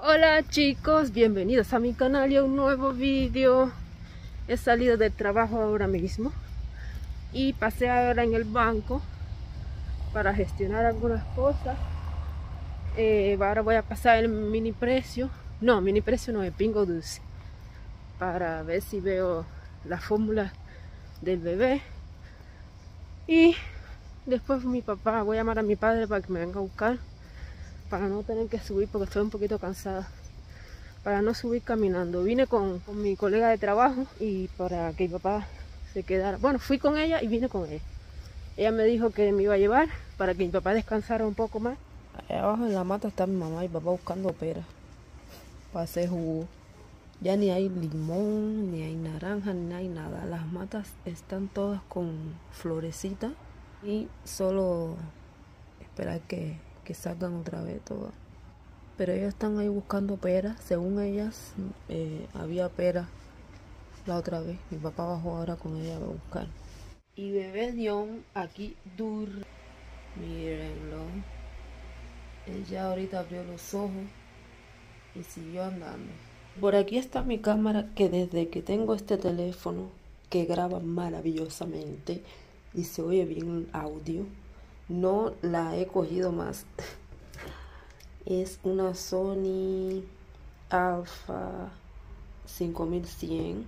Hola chicos, bienvenidos a mi canal y a un nuevo vídeo. He salido del trabajo ahora mismo y pasé ahora en el banco para gestionar algunas cosas. Ahora voy a pasar el mini precio no, el Pingo Dulce, para ver si veo la fórmula del bebé. Y después voy a llamar a mi padre para que me venga a buscar, para no tener que subir porque estoy un poquito cansada, para no subir caminando. Vine con mi colega de trabajo y para que mi papá se quedara. Bueno, fui con ella y vine con ella. Ella me dijo que me iba a llevar para que mi papá descansara un poco más. Allá abajo en la mata está mi mamá y papá buscando peras para hacer jugo. Ya ni hay limón, ni hay naranja, ni hay nada. Las matas están todas con florecitas y solo esperar que salgan otra vez todas. Pero ellos están ahí buscando peras. Según ellas, había peras la otra vez. Mi papá bajó ahora con ella a buscar. Y bebé Dion aquí duro. Mírenlo. Él ya ahorita abrió los ojos y siguió andando. Por aquí está mi cámara, que desde que tengo este teléfono que graba maravillosamente y se oye bien el audio, no la he cogido más. Es una Sony Alpha 5100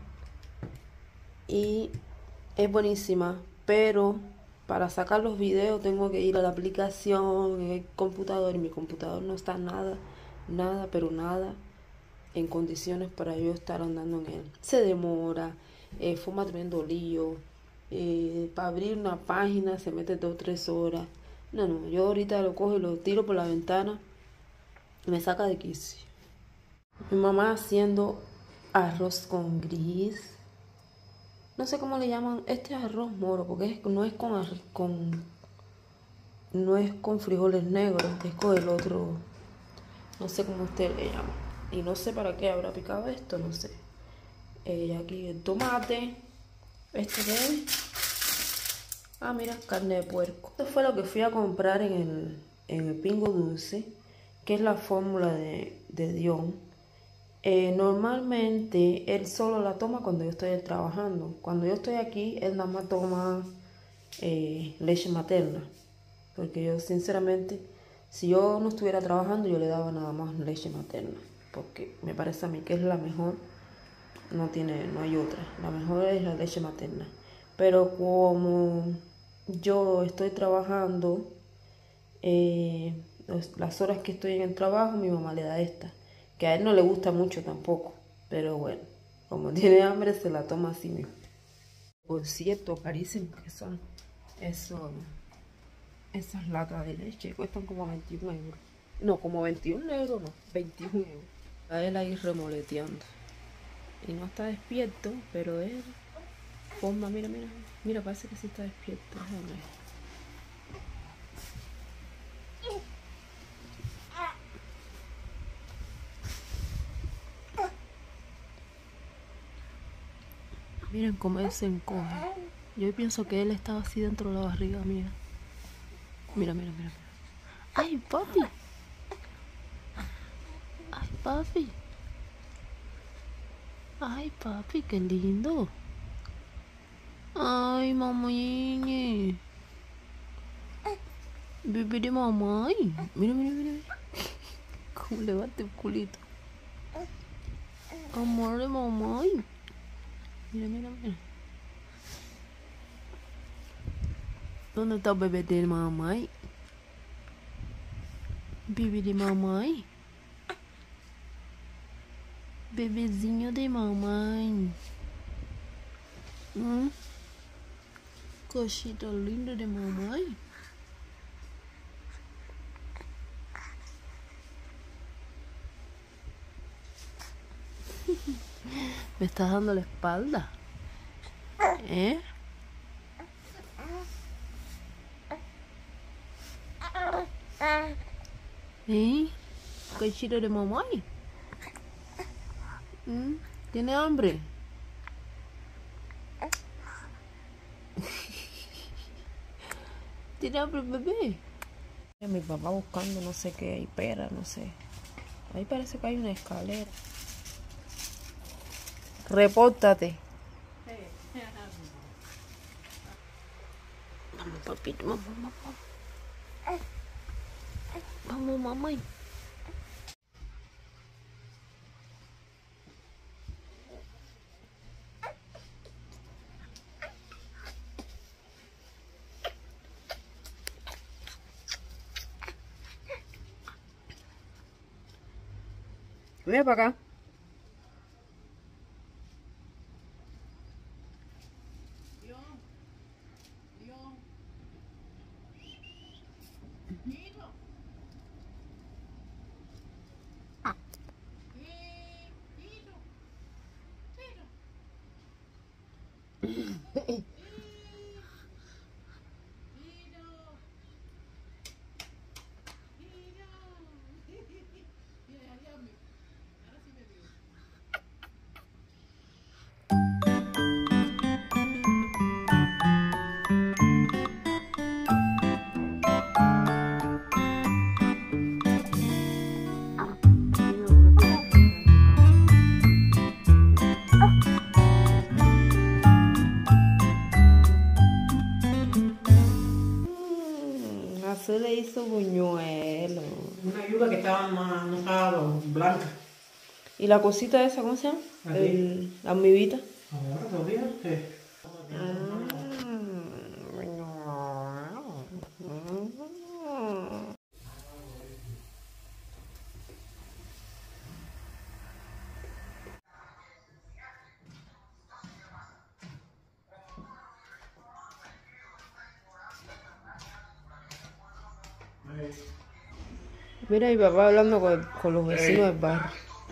y es buenísima, pero para sacar los videos tengo que ir a la aplicación en el computador y mi computador no está nada, pero nada en condiciones para yo estar andando en él. Se demora, forma tremendo lío, para abrir una página se mete 2 o 3 horas. No, yo ahorita lo cojo y lo tiro por la ventana, me saca de quicio. Mi mamá haciendo arroz con gris. No sé cómo le llaman este arroz moro, porque no es con frijoles negros, es con el otro, no sé cómo usted le llama. Y no sé para qué habrá picado esto, no sé. Aquí el tomate, este que es, mira, carne de puerco. Esto fue lo que fui a comprar en el Pingo Dulce, que es la fórmula de Dion. Normalmente él solo la toma cuando yo estoy trabajando. Cuando yo estoy aquí, él nada más toma leche materna. Porque yo sinceramente, si yo no estuviera trabajando, yo le daba nada más leche materna. Porque me parece a mí que es la mejor. No hay otra. La mejor es la leche materna. Pero como yo estoy trabajando, las horas que estoy en el trabajo, mi mamá le da esta, que a él no le gusta mucho tampoco, pero bueno, como tiene hambre se la toma así mismo. Por cierto, carísimos que son esas latas de leche, cuestan como 21 euros. No, como 21 euros, no, 21 euros. A él ahí remoleteando. Y no está despierto, pero él forma, mira, parece que sí está despierto. Déjame. Miren cómo él se encoge. Yo pienso que él estaba así dentro de la barriga mía. Mira. ¡Ay, papi! ¡Ay, papi! ¡Ay, papi, qué lindo! ¡Ay, mamá! Bebé de mamá. Mira. Cómo levanta el culito. Amor de mamá. Mira. ¿Dónde está el bebé de mamá? Bebé de mamá. Bebezinho de mamãe. Cosita linda de mamãe. Me estás dando la espalda. ¿Eh? Cosita de mamãe. ¿Tiene hambre? ¿Tiene hambre, bebé? Mi papá buscando no sé qué, hay pera, no sé. Ahí parece que hay una escalera. Repórtate. Vamos, papito, vamos, vamos. Vamos, mamá. Ven para acá. Azul le hizo buñuelo. Una yuca que estaba más, no estaba blanca. ¿Y la cosita esa, cómo se llama? La amibita. Ahora todavía, sí. Mira, mi papá hablando con los vecinos del barrio.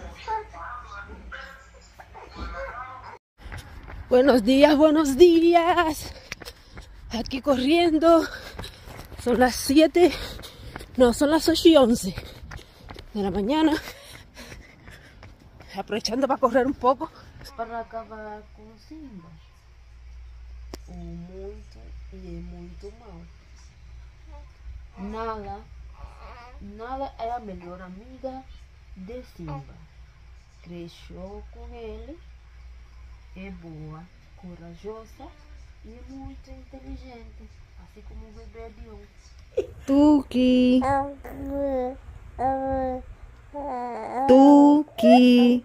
Buenos días, buenos días. Aquí corriendo. Son las 7. No, son las 8:11 de la mañana. Aprovechando para correr un poco. Para acabar com Simba. O muito e muito mal. Nala é a melhor amiga de Simba. Cresceu com ele, é boa, corajosa e muito inteligente, assim como o bebê de ontem. Tuki! Tuki!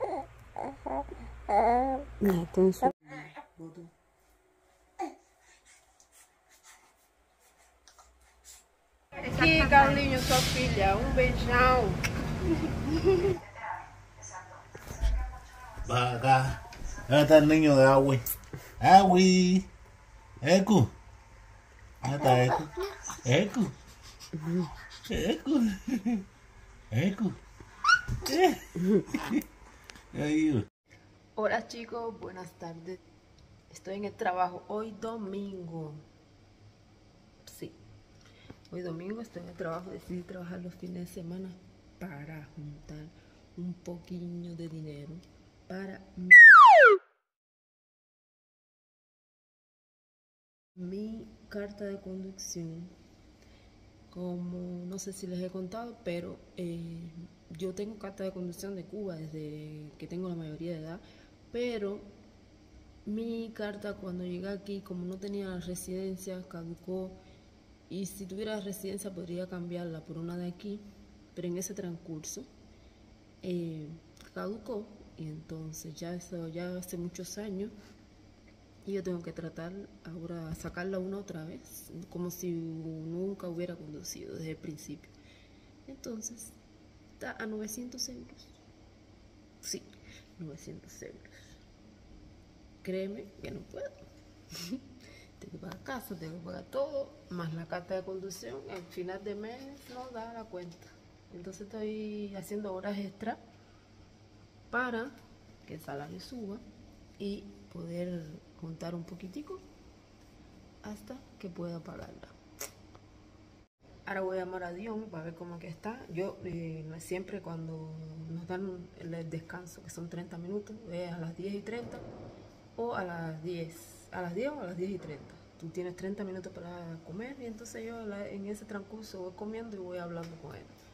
Atenção. Aqui, Carlinhos, sua filha, beijão. Acá está el niño de Agui. Agui. Ecu. Ahí está Ecu. Ecu. Ecu. Ecu. Ahí. Hola chicos, buenas tardes. Estoy en el trabajo hoy domingo. Sí, hoy domingo estoy en el trabajo. Decidí trabajar los fines de semana para juntar un poquillo de dinero para mi carta de conducción. Como no sé si les he contado, pero yo tengo carta de conducción de Cuba desde que tengo la mayoría de edad, pero mi carta cuando llegué aquí, como no tenía residencia, caducó, y si tuviera residencia podría cambiarla por una de aquí, pero en ese transcurso caducó, y entonces ya hace muchos años, y yo tengo que tratar ahora sacarla una otra vez, como si nunca hubiera conducido desde el principio. Entonces está a 900 euros. Sí, 900 euros. Créeme que no puedo. Tengo que pagar casa, tengo que pagar todo, más la carta de conducción. Al final de mes no da la cuenta. Entonces estoy haciendo horas extra para que el salario suba y poder juntar un poquitico hasta que pueda pagarla. Ahora voy a llamar a Dion para ver cómo que está. Yo siempre cuando nos dan el descanso, que son 30 minutos, a las 10:30 o a las 10. A las 10 o a las 10:30. Tú tienes 30 minutos para comer, y entonces yo en ese transcurso voy comiendo y voy hablando con él.